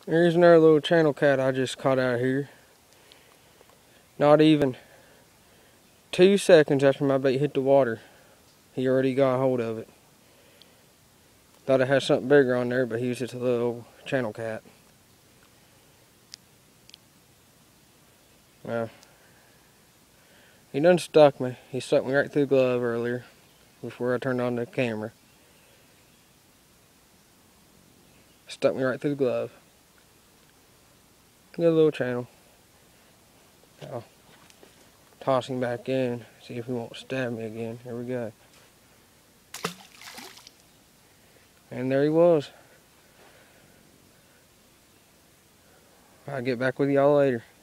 Here's another little channel cat I just caught out here. Not even 2 seconds after my bait hit the water, he already got a hold of it. Thought it had something bigger on there, but he was just a little channel cat. He done stuck me. He stuck me right through the glove earlier before I turned on the camera. Stuck me right through the glove. Good little channel. I'll toss him back in, see if he won't stab me again. Here we go. And there he was. I'll get back with y'all later.